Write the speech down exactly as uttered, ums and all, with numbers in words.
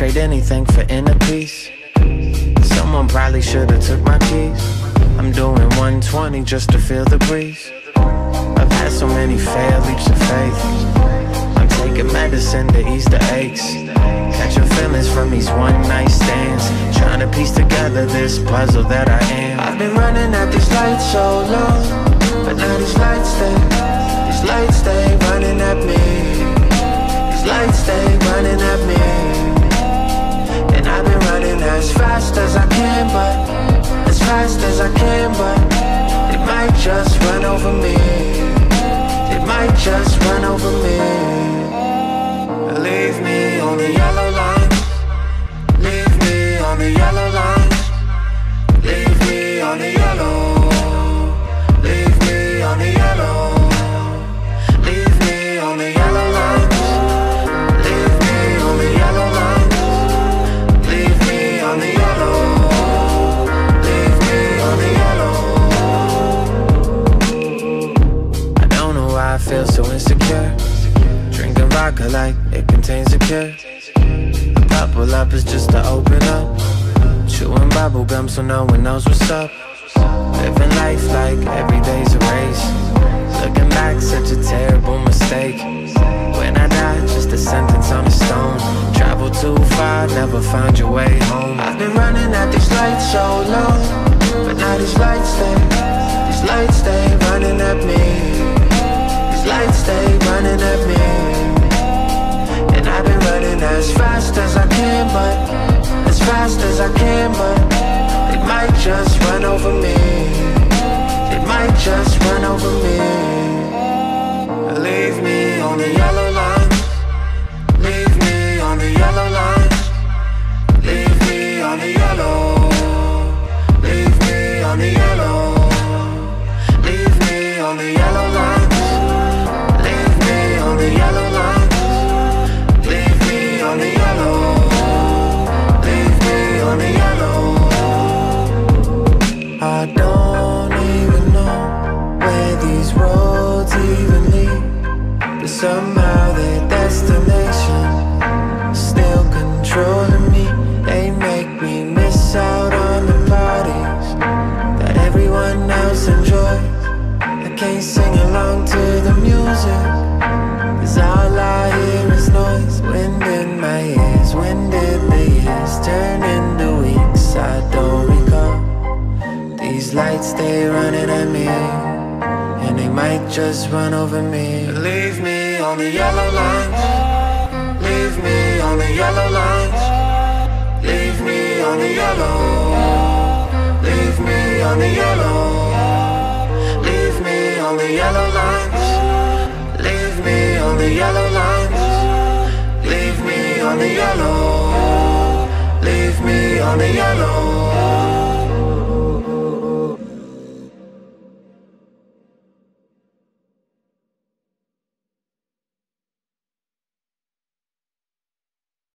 trade anything for inner peace. Someone probably should've took my keys. I'm doing one twenty just to feel the breeze. I've had so many failed leaps of faith. I'm taking medicine to ease the aches. Catching feelings from these one night stands, trying to piece together this puzzle that I am. I've been running at these lights so long, but now these lights stay, these lights stay running at me. These lights stay running at me. And I've been running as fast as I can, but as fast as I can, but it might just run over me. It might just run over me. Leave me on the yellow line. Leave me on the yellow line. Leave me on the yellow. Leave me on the yellow. Leave me on the yellow line. Leave me on the yellow line. Leave me on the yellow. Leave me on the yellow. I don't know why I feel so insecure. Drinking vodka like it contains a cure. A couple up is just to open up. Chewing bubble gum so no one knows what's up. Living life like every day's a race. Looking back, such a terrible mistake. When I die, just a sentence on a stone. Travel too far, never find your way home. I've been running at these lights so long, but now these lights stay, these lights stay running at me. These lights stay running at me. And I've been running as fast as I can, but as fast as I can, but it might just run over me. It might just run over me. Leave me on the yellow line. Leave me on the yellow line. Leave me on the yellow. Leave me on the yellow. Leave me on the yellow line. Leave me on the yellow line. Leave me on the yellow. Leave me on the yellow. I don't even know where these roads even lead, but somehow their destination is still controlling me. They make me miss out on the parties that everyone else enjoys. I can't sing along to the music, 'cause all I hear is noise. Wind in my ears, when did the years turn into weeks? I don't recall. These lights stay running at me, and they might just run over me. Leave me on the yellow lines. Leave me on the yellow lines. Leave me on the yellow. Leave me on the yellow. Leave me on the yellow lines. Leave me on the yellow lines. Leave me on the yellow. Leave me on the yellow.